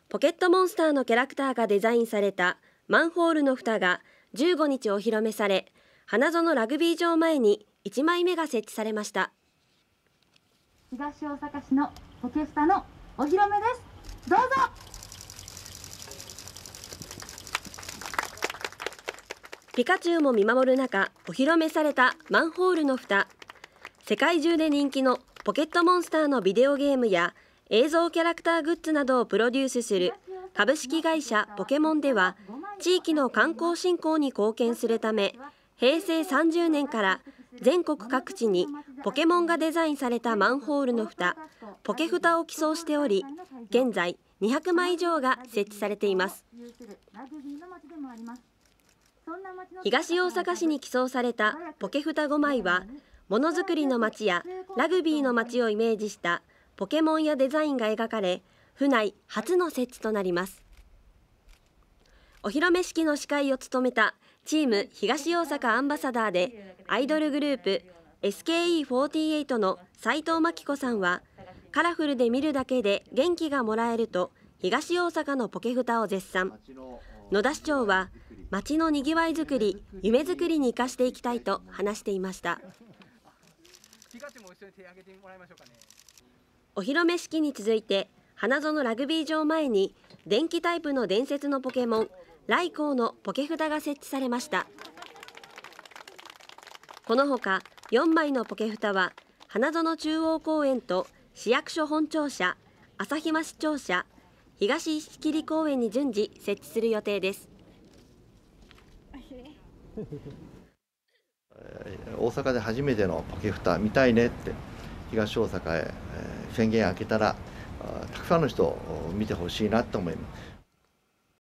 ポケットモンスターのキャラクターがデザインされたマンホールの蓋が15日お披露目され、花園ラグビー場前に1枚目が設置されました。 東大阪市のポケ蓋のお披露目です。どうぞ。 ピカチュウも見守る中、お披露目されたマンホールの蓋。世界中で人気のポケットモンスターのビデオゲームや映像キャラクターグッズなどをプロデュースする株式会社ポケモンでは、地域の観光振興に貢献するため、平成30年から全国各地にポケモンがデザインされたマンホールの蓋、ポケ蓋を寄贈しており、現在200枚以上が設置されています。東大阪市に寄贈されたポケ蓋5枚は、ものづくりの街やラグビーの街をイメージしたポケモンやデザインが描かれ、府内初の設置となります。お披露目式の司会を務めたチーム東大阪アンバサダーでアイドルグループ SKE48 の斉藤真希子さんは、カラフルで見るだけで元気がもらえると東大阪のポケ蓋を絶賛。野田市長は、街のにぎわいづくり、夢づくりに生かしていきたいと話していました。お披露目式に続いて、花園ラグビー場前に電気タイプの伝説のポケモンライコーのポケ札が設置されました。このほか4枚のポケ札は、花園中央公園と市役所本庁舎、旭間市庁舎、東石切公園に順次設置する予定です。 大阪で初めてのポケ蓋見たいねって東大阪へ宣言開けたら、たくさんの人を見てほしいなと思います。